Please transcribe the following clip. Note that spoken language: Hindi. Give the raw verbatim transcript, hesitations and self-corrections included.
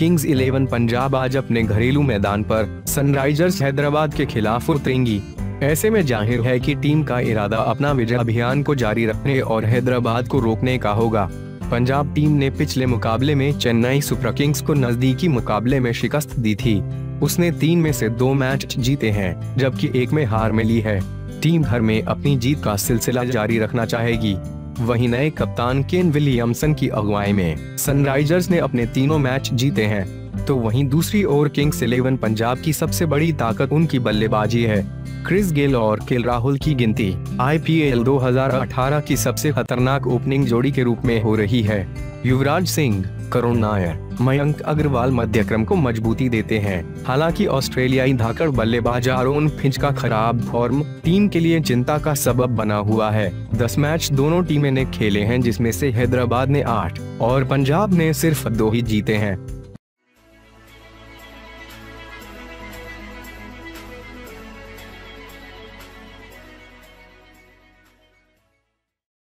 किंग्स इलेवन पंजाब आज अपने घरेलू मैदान पर सनराइजर्स हैदराबाद के खिलाफ उतरेंगी। ऐसे में जाहिर है कि टीम का इरादा अपना विजय अभियान को जारी रखने और हैदराबाद को रोकने का होगा। पंजाब टीम ने पिछले मुकाबले में चेन्नई सुपर किंग्स को नजदीकी मुकाबले में शिकस्त दी थी। उसने तीन में से दो मैच जीते हैं, जबकि एक में हार मिली है। टीम भर में अपनी जीत का सिलसिला जारी रखना चाहेगी। वहीं नए कप्तान केन विलियमसन की अगुवाई में सनराइजर्स ने अपने तीनों मैच जीते हैं, तो वहीं दूसरी ओर किंग्स इलेवन पंजाब की सबसे बड़ी ताकत उनकी बल्लेबाजी है। क्रिस गेल और केएल राहुल की गिनती आईपीएल दो हज़ार अठारह की सबसे खतरनाक ओपनिंग जोड़ी के रूप में हो रही है। युवराज सिंह, करुण नायर, मयंक अग्रवाल मध्य क्रम को मजबूती देते हैं। हालांकि ऑस्ट्रेलियाई धाकड़ बल्लेबाज आरोन फिंच का खराब फॉर्म टीम के लिए चिंता का सबब बना हुआ है। दस मैच दोनों टीमें ने खेले हैं, जिसमें से हैदराबाद ने आठ और पंजाब ने सिर्फ दो ही जीते हैं।